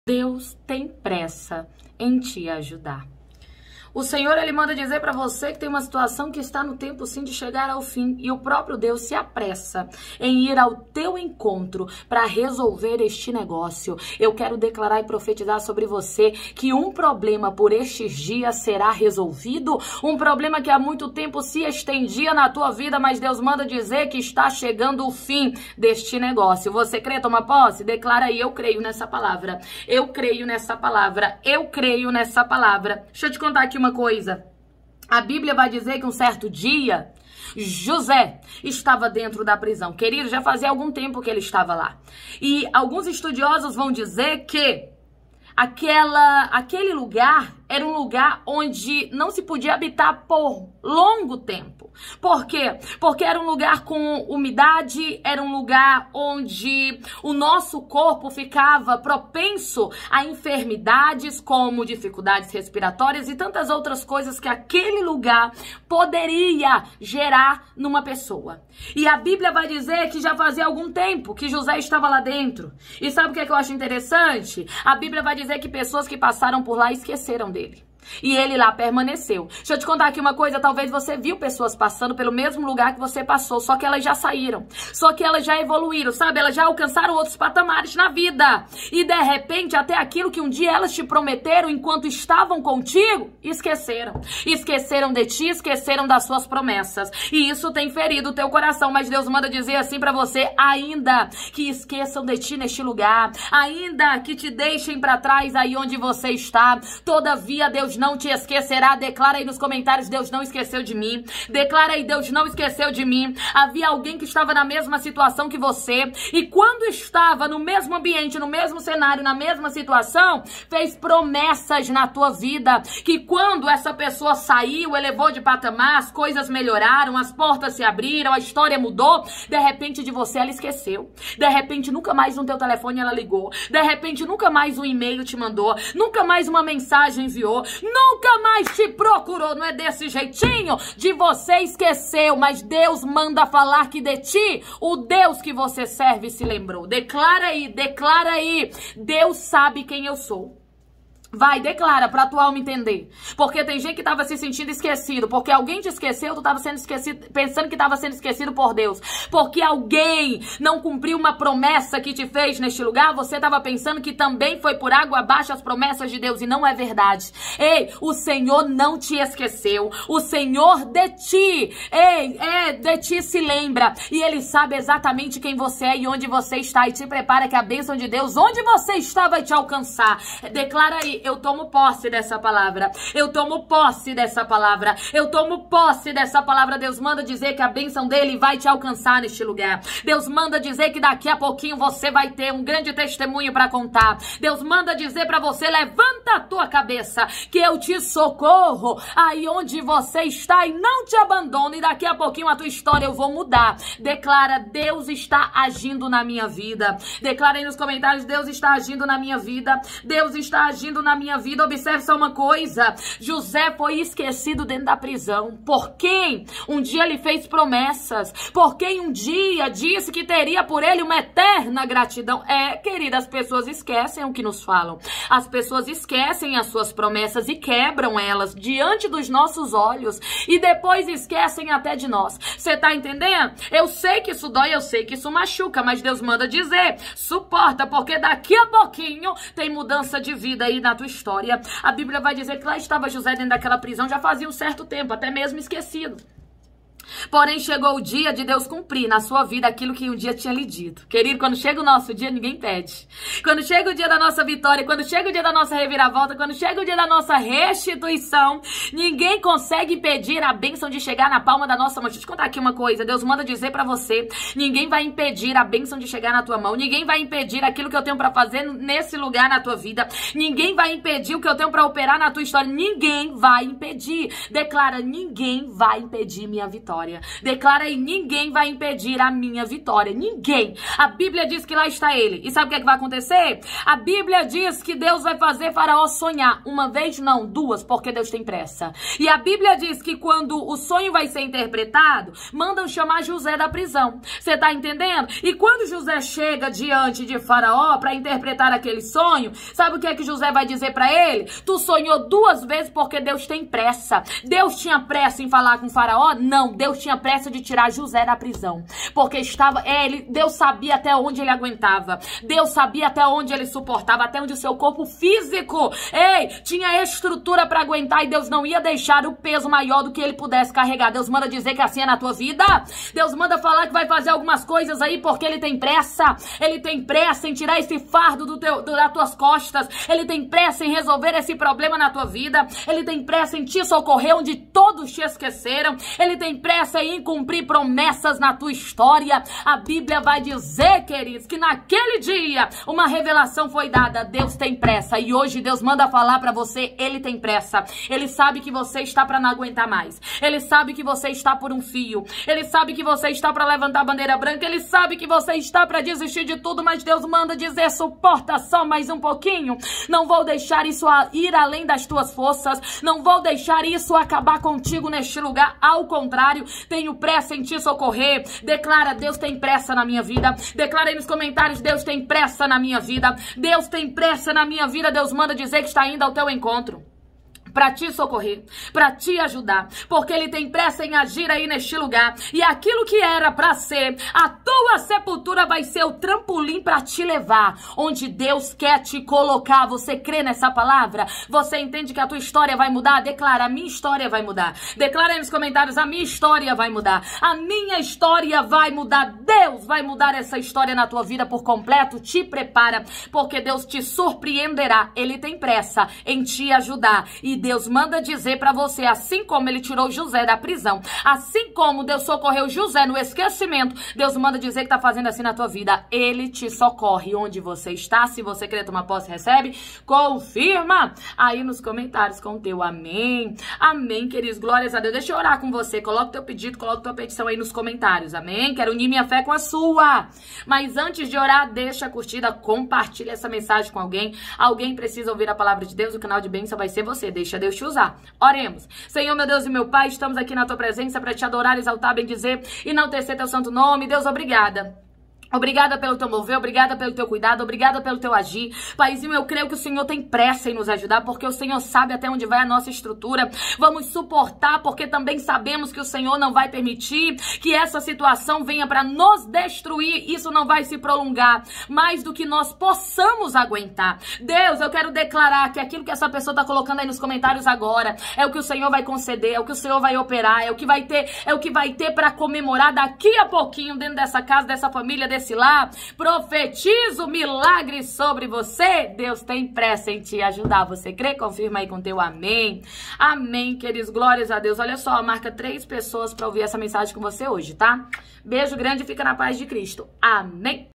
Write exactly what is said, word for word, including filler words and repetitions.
Deus tem pressa em te ajudar. O Senhor, Ele manda dizer para você que tem uma situação que está no tempo sim de chegar ao fim. E o próprio Deus se apressa em ir ao teu encontro para resolver este negócio. Eu quero declarar e profetizar sobre você que um problema por estes dias será resolvido. Um problema que há muito tempo se estendia na tua vida, mas Deus manda dizer que está chegando o fim deste negócio. Você crê, toma posse? Declara aí, eu creio nessa palavra. Eu creio nessa palavra. Eu creio nessa palavra. Deixa eu te contar aqui uma coisa. A Bíblia vai dizer que um certo dia José estava dentro da prisão. Querido, já fazia algum tempo que ele estava lá. E alguns estudiosos vão dizer que aquela, aquele lugar era um lugar onde não se podia habitar por longo tempo. Por quê? Porque era um lugar com umidade, era um lugar onde o nosso corpo ficava propenso a enfermidades como dificuldades respiratórias e tantas outras coisas que aquele lugar poderia gerar numa pessoa. E a Bíblia vai dizer que já fazia algum tempo que José estava lá dentro. E sabe o que é que eu acho interessante? A Bíblia vai dizer que pessoas que passaram por lá esqueceram dele. E ele lá permaneceu. Deixa eu te contar aqui uma coisa, talvez você viu pessoas passando pelo mesmo lugar que você passou, só que elas já saíram, só que elas já evoluíram, sabe? Elas já alcançaram outros patamares na vida. E de repente, até aquilo que um dia elas te prometeram enquanto estavam contigo, esqueceram. Esqueceram de ti, esqueceram das suas promessas. E isso tem ferido o teu coração, mas Deus manda dizer assim pra você, ainda que esqueçam de ti neste lugar, ainda que te deixem pra trás aí onde você está, todavia Deus não te esquecerá. Declara aí nos comentários, Deus não esqueceu de mim. Declara aí, Deus não esqueceu de mim. Havia alguém que estava na mesma situação que você e quando estava no mesmo ambiente, no mesmo cenário, na mesma situação, fez promessas na tua vida, que quando essa pessoa saiu, elevou de patamar, as coisas melhoraram, as portas se abriram, a história mudou, de repente de você ela esqueceu. De repente nunca mais no teu telefone ela ligou. De repente nunca mais um e-mail te mandou. Nunca mais uma mensagem enviou. Nunca mais te procurou, não é desse jeitinho? De você esqueceu, mas Deus manda falar que de ti, o Deus que você serve se lembrou. Declara aí, declara aí, Deus sabe quem eu sou. Vai, declara pra tua alma entender. Porque tem gente que tava se sentindo esquecido. Porque alguém te esqueceu, tu tava sendo esquecido, pensando que tava sendo esquecido por Deus. Porque alguém não cumpriu uma promessa que te fez neste lugar, você tava pensando que também foi por água abaixo as promessas de Deus. E não é verdade. Ei, o Senhor não te esqueceu. O Senhor de ti, ei, é, de ti se lembra. E Ele sabe exatamente quem você é e onde você está. E te prepara que a bênção de Deus, onde você está, vai te alcançar. Declara aí. Eu tomo posse dessa palavra. Eu tomo posse dessa palavra. Eu tomo posse dessa palavra. Deus manda dizer que a bênção dele vai te alcançar neste lugar. Deus manda dizer que daqui a pouquinho você vai ter um grande testemunho para contar. Deus manda dizer para você, levanta a tua cabeça, que eu te socorro aí onde você está e não te abandono. E daqui a pouquinho a tua história eu vou mudar. Declara, Deus está agindo na minha vida. Declara aí nos comentários, Deus está agindo na minha vida. Deus está agindo na minha vida. Observe só uma coisa, José foi esquecido dentro da prisão. Por quem um dia lhe fez promessas, por quem um dia disse que teria por ele uma eterna gratidão. É, querida, as pessoas esquecem o que nos falam, as pessoas esquecem as suas promessas e quebram elas diante dos nossos olhos e depois esquecem até de nós. Você tá entendendo? Eu sei que isso dói, eu sei que isso machuca, mas Deus manda dizer, suporta, porque daqui a pouquinho tem mudança de vida aí na tua história. A Bíblia vai dizer que lá estava José dentro daquela prisão já fazia um certo tempo, até mesmo esquecido. Porém, chegou o dia de Deus cumprir na sua vida aquilo que um dia tinha lhe dito. Querido, quando chega o nosso dia, ninguém pede. Quando chega o dia da nossa vitória, quando chega o dia da nossa reviravolta, quando chega o dia da nossa restituição, ninguém consegue impedir a bênção de chegar na palma da nossa mão. Deixa eu te contar aqui uma coisa. Deus manda dizer pra você, ninguém vai impedir a bênção de chegar na tua mão. Ninguém vai impedir aquilo que eu tenho pra fazer nesse lugar na tua vida. Ninguém vai impedir o que eu tenho pra operar na tua história. Ninguém vai impedir. Declara, ninguém vai impedir minha vitória. vitória. Declara aí, ninguém vai impedir a minha vitória. Ninguém. A Bíblia diz que lá está ele. E sabe o que é que vai acontecer? A Bíblia diz que Deus vai fazer Faraó sonhar. Uma vez não, duas, porque Deus tem pressa. E a Bíblia diz que quando o sonho vai ser interpretado, mandam chamar José da prisão. Você tá entendendo? E quando José chega diante de Faraó para interpretar aquele sonho, sabe o que é que José vai dizer para ele? Tu sonhou duas vezes porque Deus tem pressa. Deus tinha pressa em falar com Faraó? Não, Deus tinha pressa de tirar José da prisão. Porque estava, é, ele, Deus sabia até onde ele aguentava. Deus sabia até onde ele suportava, até onde o seu corpo físico, ei, tinha estrutura para aguentar, e Deus não ia deixar o peso maior do que ele pudesse carregar. Deus manda dizer que assim é na tua vida. Deus manda falar que vai fazer algumas coisas aí porque ele tem pressa. Ele tem pressa em tirar esse fardo do teu, do, das tuas costas. Ele tem pressa em resolver esse problema na tua vida. Ele tem pressa em te socorrer onde todos te esqueceram. Ele tem pressa em cumprir promessas na tua história. A Bíblia vai dizer, queridos, que naquele dia uma revelação foi dada. Deus tem pressa. E hoje Deus manda falar pra você, ele tem pressa. Ele sabe que você está pra não aguentar mais. Ele sabe que você está por um fio. Ele sabe que você está pra levantar a bandeira branca. Ele sabe que você está pra desistir de tudo, mas Deus manda dizer, suporta só mais um pouquinho. Não vou deixar isso ir além das tuas forças. Não vou deixar isso acabar contigo neste lugar. Ao contrário, tenho pressa em te socorrer. Declara, Deus tem pressa na minha vida. Declara aí nos comentários, Deus tem pressa na minha vida. Deus tem pressa na minha vida. Deus manda dizer que está indo ao teu encontro para te socorrer, para te ajudar, porque ele tem pressa em agir aí neste lugar, e aquilo que era para ser a tua sepultura vai ser o trampolim para te levar onde Deus quer te colocar. Você crê nessa palavra? Você entende que a tua história vai mudar? Declara, a minha história vai mudar. Declara aí nos comentários, a minha história vai mudar. A minha história vai mudar. Deus vai mudar essa história na tua vida por completo. Te prepara, porque Deus te surpreenderá. Ele tem pressa em te ajudar, e Deus manda dizer pra você, assim como ele tirou José da prisão, assim como Deus socorreu José no esquecimento, Deus manda dizer que tá fazendo assim na tua vida. Ele te socorre onde você está. Se você quer tomar posse, recebe, confirma aí nos comentários com o teu amém. Amém, queridos, glórias a Deus. Deixa eu orar com você, coloca o teu pedido, coloca a tua petição aí nos comentários, amém? Quero unir minha fé com a sua. Mas antes de orar, deixa a curtida, compartilha essa mensagem com alguém. Alguém precisa ouvir a palavra de Deus, o canal de bênção vai ser você. Deixa Deus te usar. Oremos. Senhor, meu Deus e meu Pai, estamos aqui na tua presença para te adorar, exaltar, bendizer e enaltecer teu santo nome. Deus, obrigada. Obrigada pelo teu mover, obrigada pelo teu cuidado, obrigada pelo teu agir. Paizinho, eu creio que o Senhor tem pressa em nos ajudar, porque o Senhor sabe até onde vai a nossa estrutura. Vamos suportar, porque também sabemos que o Senhor não vai permitir que essa situação venha para nos destruir. Isso não vai se prolongar mais do que nós possamos aguentar. Deus, eu quero declarar que aquilo que essa pessoa está colocando aí nos comentários agora é o que o Senhor vai conceder, é o que o Senhor vai operar, é o que vai ter, é o que vai ter para comemorar daqui a pouquinho dentro dessa casa, dessa família, desse lá. Profetizo milagres sobre você. Deus tem pressa em te ajudar. Você crê? Confirma aí com teu amém. Amém, queridos. Glórias a Deus. Olha só, marca três pessoas para ouvir essa mensagem com você hoje, tá? Beijo grande e fica na paz de Cristo. Amém.